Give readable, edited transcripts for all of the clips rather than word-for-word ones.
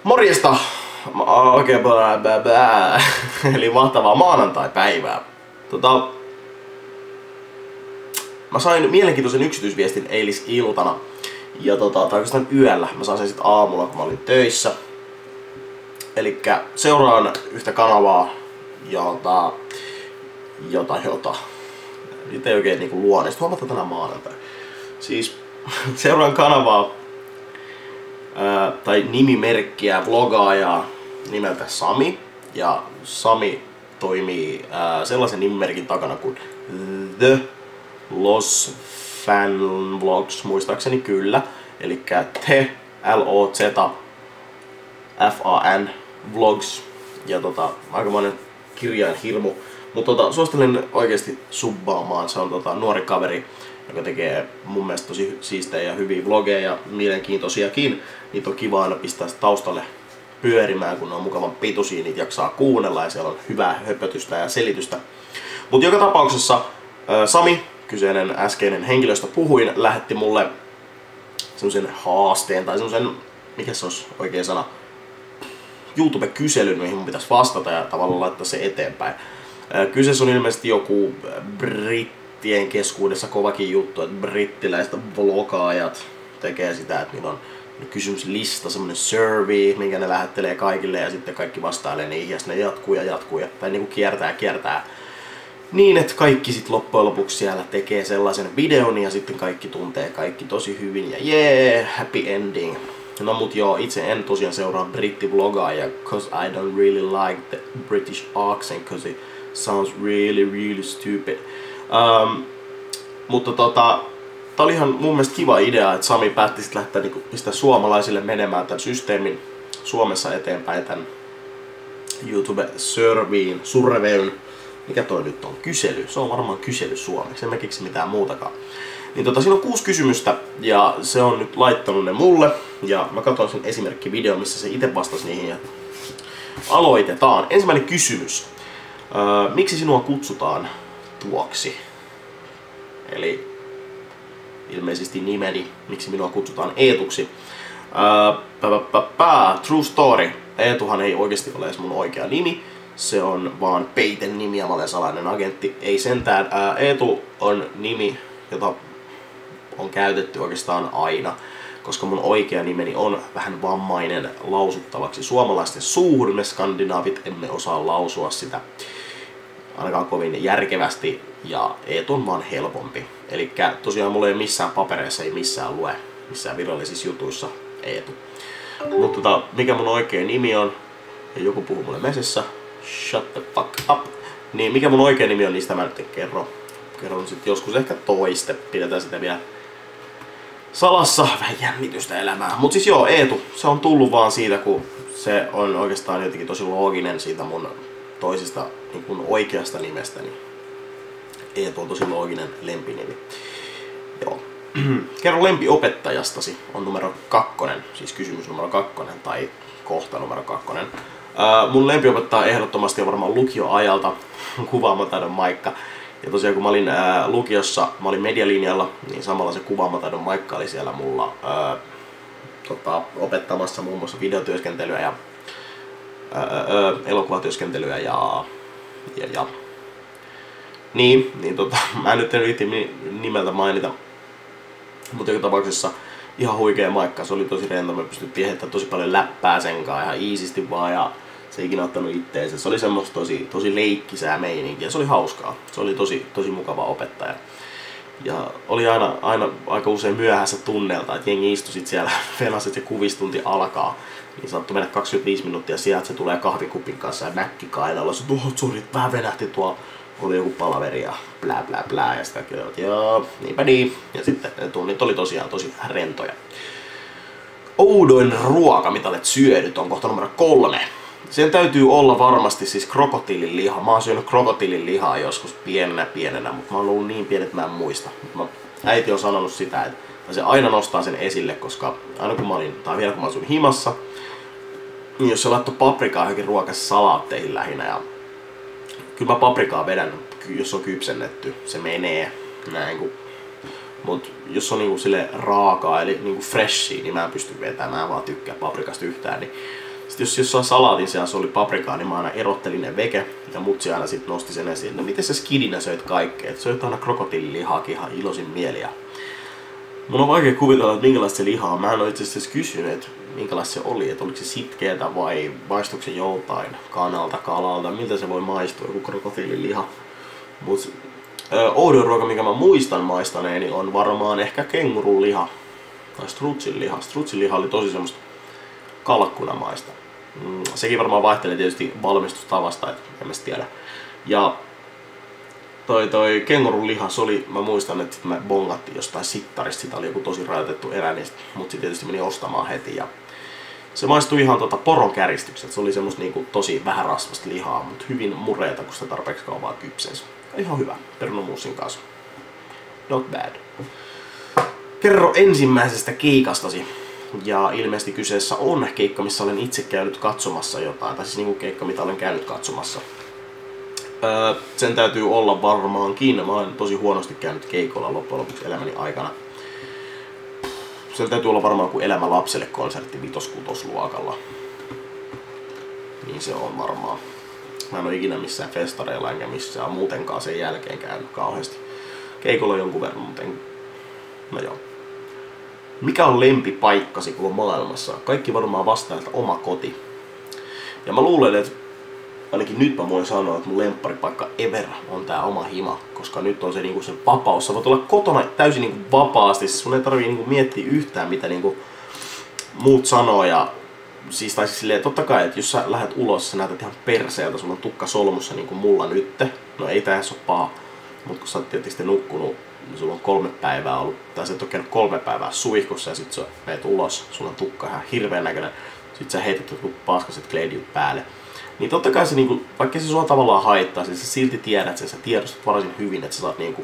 Morjesta! Oikein eli mahtavaa maanantai-päivää. Mä sain mielenkiintoisen yksityisviestin eilisiltana. Ja tai oikeastaan yöllä. Mä sain sen sit aamulla, kun mä olin töissä. Elikkä seuraan yhtä kanavaa, jota. Nyt ei oikein niinku luonne. Sitten huomataan tänään maanantai. Siis seuraan kanavaa tai nimimerkkiä, vlogaajaa nimeltä Sami. Ja Sami toimii sellaisen nimimerkin takana kuin The Los Fan Vlogs, muistaakseni kyllä. Elikkä The LOZ-FAN Vlogs. Ja aikamoinen kirjainhirmu. Mutta suosittelen oikeesti subbaamaan. Se on nuori kaveri, joka tekee mun mielestä tosi siistejä ja hyviä vlogeja ja mielenkiintoisiakin. Niitä on kiva aina pistää taustalle pyörimään, kun ne on mukavan pituisia, niitä jaksaa kuunnella ja siellä on hyvää höpötystä ja selitystä. Mutta joka tapauksessa Sami, kyseinen äskeinen henkilöstä puhuin, lähetti mulle semmosen haasteen tai semmosen, mikä se olisi oikea sana, YouTube-kyselyn, mihin mun pitäisi vastata ja tavallaan laittaa se eteenpäin. Kyseessä on ilmeisesti joku brittien keskuudessa kovakin juttu, että brittiläiset vlogaajat tekee sitä, että niillä on kysymyslista, semmonen survey, minkä ne lähettelee kaikille ja sitten kaikki vastailee niihin ja sitten ne jatkuu tai niinku kiertää. Niin, että kaikki sit loppujen lopuksi siellä tekee sellaisen videon ja sitten kaikki tuntee kaikki tosi hyvin ja happy ending. No mut joo, itse en tosiaan seuraa brittivlogaajia, cause I don't really like the British accent, cause it sounds really stupid. Mutta tää oli ihan mun mielestä kiva idea, että Sami päätti sit lähteä niinku pistää suomalaisille menemään tän systeemin Suomessa eteenpäin tän YouTube-surveyn. Mikä toi nyt on? Kysely. Se on varmaan kysely suomeksi, en mä keksi mitään muutakaan. Niin siinä on 6 kysymystä ja se on nyt laittanut ne mulle. Ja mä katsoin sen esimerkkivideon, missä se itse vastasi niihin ja aloitetaan. Ensimmäinen kysymys. Miksi sinua kutsutaan tuoksi? Eli ilmeisesti nimeni, miksi minua kutsutaan Eetuksi. True story. Eetuhan ei oikeasti ole edes mun oikea nimi. Se on vaan peiten nimi ja mä olen salainen agentti. Ei sentään. Eetu on nimi, jota on käytetty oikeastaan aina, koska mun oikea nimeni on vähän vammainen lausuttavaksi suomalaisten suuhun. Me skandinaavit emme osaa lausua sitä ainakaan kovin järkevästi ja Eetu on vaan helpompi. Elikkä tosiaan mulla ei missään papereissa, ei missään lue, missään virallisissa jutuissa Eetu. Mutta mikä mun oikea nimi on, ja joku puhuu mulle mesessä, shut the fuck up, niin mikä mun oikea nimi on, niistä mä nyt en kerro. Kerron sit joskus ehkä toiste, pidetään sitä vielä salassa, vähän jännitystä elämää. Mut siis joo, Eetu, se on tullut vaan siitä, kun se on oikeastaan jotenkin tosi looginen siitä mun toisesta niin kun oikeasta nimestäni. Eetu on tosi looginen lempinimi. Joo. Kerro lempiopettajastasi on numero 2, siis kysymys numero 2 tai kohta numero 2. Mun lempiopettaja ehdottomasti on varmaan lukioajalta kuvaamataidon Maikka. Ja tosiaan kun mä olin lukiossa, mä olin medialinjalla, niin samalla se kuvaamataidon Maikka oli siellä mulla opettamassa muun muassa videotyöskentelyä ja elokuvatyöskentelyä ja niin mä nyt en viitti nimeltä mainita, mutta joka tapauksessa ihan huikea Maikka, se oli tosi rento, me pystyttiin heittämään tosi paljon läppää senkaan ihan iisisti vaan ja se ei ikinä ottanut itteensä. Se oli semmoista tosi leikkisää meininkiä, se oli hauskaa, se oli tosi mukava opettaja. Ja oli aina aika usein myöhässä tunnelta, että jengi istui sit siellä venasi, että se kuvistunti alkaa. Niin saattoi mennä 25 minuuttia sieltä, se tulee kahvikupin kanssa ja näkki kainalossa. Sori, vähän venähti tuo, oli joku palaveri ja blää. Ja sitten kaikki olivat, joo, niinpä niin. Ja sitten ne tunnit oli tosiaan tosi rentoja. Oudoin ruoka, mitä olet syönyt, on kohta numero 3. Sen täytyy olla varmasti siis krokotiilin liha. Mä oon syönyt krokotiilin lihaa joskus pienenä, mutta mä oon ollut niin pieni, että mä en muista. Äiti on sanonut sitä, että se aina nostaa sen esille, koska aina kun mä olin, tai vielä kun mä asuin himassa, niin jos se laittoi paprikaa johonkin ruokasalaatteihin lähinnä, ja kyllä mä paprikaa vedän, jos on kypsennetty, se menee näin kuin. Mut jos on niinku sille raakaa eli niinku freshia, niin mä en pysty vetämään, mä vaan tykkään paprikasta yhtään, niin jos jossain salaatin seassa oli paprikaa, niin mä aina erottelin ne veke. Ja mutsi aina sit nosti sen esiin. No miten sä skidinä söit kaikkea? Et söit aina krokotiililihaakin ihan iloisin mieli. Mun on vaikea kuvitella, että minkälaista se liha on. Mä en oo itse asiassa kysynyt, että minkälaista se oli. Että oliko se sitkeetä vai maistuiko se joltain kanalta, kalalta. Miltä se voi maistua, joku krokotiililiha. Mut oudoin ruoka, mikä mä muistan maistaneeni, on varmaan ehkä kengurun liha. Tai strutsin liha. Strutsin liha oli tosi semmoista kalkkunamaista. Sekin varmaan vaihtelee tietysti valmistustavasta, et en mä tiedä. Ja toi kengurun lihas oli, mä muistan, että me bongattiin jostain sittarista, sitä oli joku tosi rajoitettu erä, niin mut sit tietysti meni ostamaan heti. Ja se maistui ihan poron käristykset, se oli semmoista niinku tosi vähän rasvasta lihaa, mutta hyvin mureeta, kun sitä tarpeeksi kauan kypsensä. Ihan hyvä, perunamuusin kanssa. Not bad. Kerro ensimmäisestä keikastasi. Ja ilmeisesti kyseessä on keikka, missä olen itse käynyt katsomassa jotain, tai siis niinku keikka, mitä olen käynyt katsomassa. Sen täytyy olla varmaankin. Mä olen tosi huonosti käynyt keikolla loppujen lopuksi elämäni aikana. Sen täytyy olla varmaan kuin Elämä lapselle -konsertti 5-6 luokalla. Niin se on varmaan. Mä en oo ikinä missään festareilla enkä missään muutenkaan sen jälkeen käynyt kauheasti. Keikolla jonkun verran, mutta en... No joo. Mikä on lempipaikkasi koko maailmassa? Kaikki varmaan vastaa, että oma koti. Ja mä luulen, että ainakin nyt mä voin sanoa, että mun lempparipaikka ever on tää oma hima. Koska nyt on se, niinku, se vapaus. Sä voit olla kotona täysin niinku, vapaasti. Sun ei tarvii niinku, miettiä yhtään, mitä niinku, muut sanoo. Ja, siis, tai siis silleen, totta kai, että jos sä lähdet ulos, sä näytät ihan perseeltä. Sulla on tukka solmussa niin kuin mulla nytte. No ei tää edes oo paha. Mut kun sä oot tietysti nukkunut, niin sulla on 3 päivää ollut, tai sä et oo käynyt 3 päivää suihkussa ja sit sä meet ulos, sulla on tukka ihan hirveän näköinen, sit sä heität jotkut paskaset kleidiut päälle. Niin totta kai se niinku, vaikka se sua tavallaan haittaa, siis sä silti tiedät sen, sä tiedostat varsin hyvin, että sä saat niinku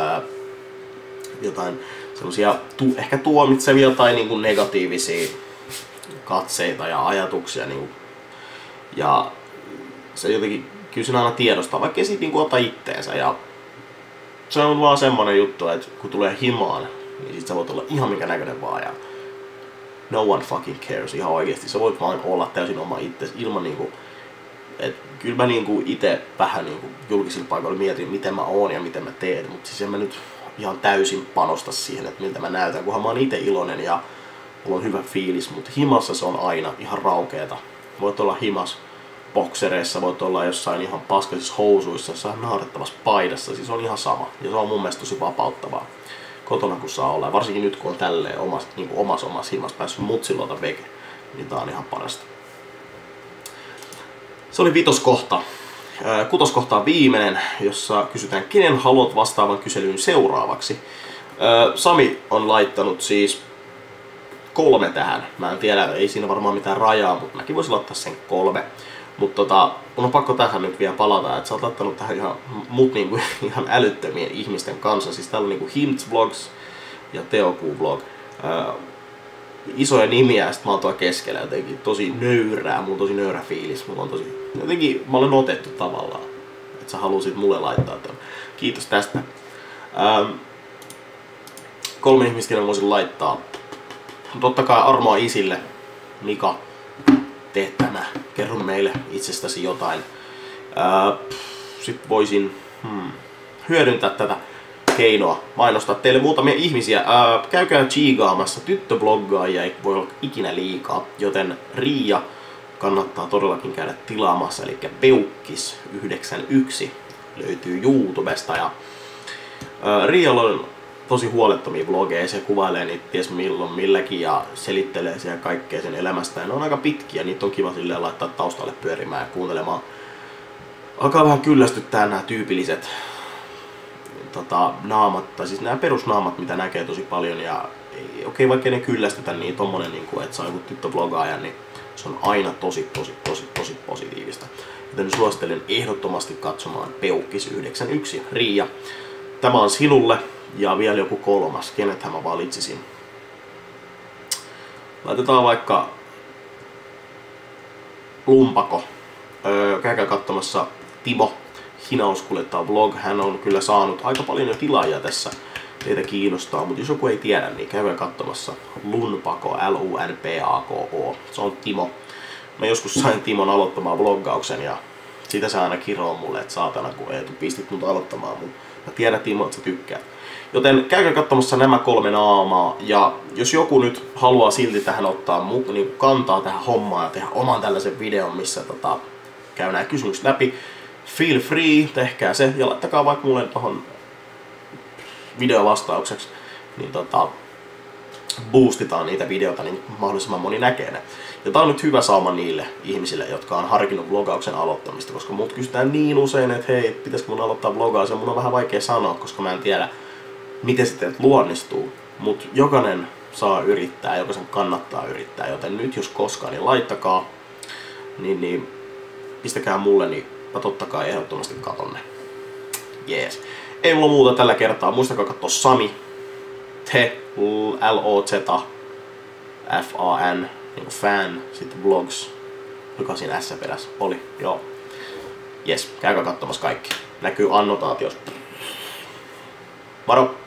jotain semmosia ehkä tuomitsevia tai niinku negatiivisia katseita ja ajatuksia niinku. Ja se jotenkin, kyllä sen aina tiedostaa, vaikka ei siitä niinku ota itteensä. Ja se on vaan semmonen juttu, että kun tulee himaan, niin sit sä voit olla ihan minkä näköinen vaan ja no one fucking cares ihan oikeesti. Sä voit vaan olla täysin oma itses ilman niinku, et kyllä mä niinku ite vähän niinku julkisilla paikoilla mietin miten mä oon ja miten mä teen, mutta siis en mä nyt ihan täysin panosta siihen, että miltä mä näytän, kunhan mä oon ite iloinen ja mulla on hyvä fiilis, mutta himassa se on aina ihan raukeeta. Voit olla himas boksereissa, voit olla jossain ihan paskaisissa housuissa, jossain naurettavassa paidassa, siis on ihan sama. Ja se on mun mielestä tosi vapauttavaa kotona kun saa olla. Ja varsinkin nyt kun on tälleen omassa himassa päässyt mutsilota veke, niin tää on ihan parasta. Se oli 5. kohta. 6. kohta on viimeinen, jossa kysytään, kenen haluat vastaavan kyselyyn seuraavaksi. Sami on laittanut siis 3 tähän. Mä en tiedä, ei siinä varmaan mitään rajaa, mutta mäkin voisin laittaa sen 3. Mutta mun on pakko tähän nyt vielä palata, että sä oot laittanut tähän niinku, ihan älyttömien ihmisten kanssa. Siis täällä on niinku Himts Vlogs ja Teoku Vlog. Isoja nimiä ja sit mä oon tuolla keskellä jotenkin tosi nöyrää, mulla on tosi nöyrä fiilis. Mulla on tosi, jotenkin mä olen otettu tavallaan, että sä halusit mulle laittaa tämän. Kiitos tästä. 3 ihmistä, kenen voisin laittaa. Totta kai armoa isille. Mika, tee tämä. Kerro meille itsestäsi jotain. Sitten voisin hyödyntää tätä keinoa, mainostaa teille muutamia ihmisiä. Käykää chiigaamassa, tyttövloggaajia ei voi olla ikinä liikaa, joten Riia kannattaa todellakin käydä tilaamassa, eli Peukkis91 löytyy YouTubesta. Ja Rialla on tosi huolettomia vlogeja, se kuvailee niitä ties milloin milläkin ja selittelee siellä kaikkea sen elämästä. Ja ne on aika pitkiä, niitä on kiva silleen laittaa taustalle pyörimään ja kuuntelemaan. Alkaa vähän kyllästyttää nämä tyypilliset naamat, tai siis nämä perusnaamat, mitä näkee tosi paljon. Ja okei, vaikka ne kyllästytä, niin tommonen, että saa joku tyttövlogaaja, niin se on aina tosi positiivista. Joten suosittelen ehdottomasti katsomaan Peukkis91. Riia, tämä on sinulle. Ja vielä joku 3. Kenethän mä valitsisin. Laitetaan vaikka Lumpako. Käykää katsomassa Timo Hinauskuljettaja vlog. Hän on kyllä saanut aika paljon jo tilaajia tässä. Teitä kiinnostaa, mutta jos joku ei tiedä, niin käykää katsomassa Lunpako, Lunpako. Se on Timo. mä joskus sain Timon aloittamaan vloggauksen ja sitä se aina kiroo mulle, että saatana kun Eetu pistit mut aloittamaan, mutta mä tiedän Timo, että sä tykkäät. Joten käykää katsomassa nämä 3 naamaa, ja jos joku nyt haluaa silti tähän ottaa niin kantaa tähän hommaan ja tehdä oman tällaisen videon, missä käy nämä kysymykset läpi, feel free, tehkää se ja laittakaa vaikka mulle tohon videovastaukseksi, niin boostitaan niitä videoita, niin mahdollisimman moni näkee ne. Ja tää on nyt hyvä sauma niille ihmisille, jotka on harkinnut vlogauksen aloittamista, koska mut kysytään niin usein, että hei, pitäisikö mun aloittaa vlogaus, ja mun on vähän vaikea sanoa, koska mä en tiedä, miten se teiltä luonnistuu. Mut jokainen saa yrittää, jokaisen kannattaa yrittää, joten nyt jos koskaan, niin laittakaa, niin pistäkää mulle, niin mä totta kai ehdottomasti katon ne. Jees. Ei mulla muuta tällä kertaa, muistakaa katsoa Sami, LOZFAN, niin fan, sitten vlogs, joka siinä S perässä oli, joo. Jes, käykää katsomassa kaikki. Näkyy annotaatiossa. Moro!